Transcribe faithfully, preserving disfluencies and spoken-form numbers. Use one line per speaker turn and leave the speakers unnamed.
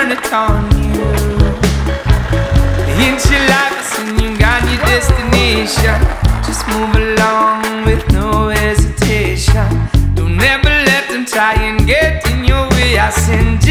turn it on you. Ain't your life and you got your destination. Just move along with no hesitation. Don't ever let them try and get in your way. I send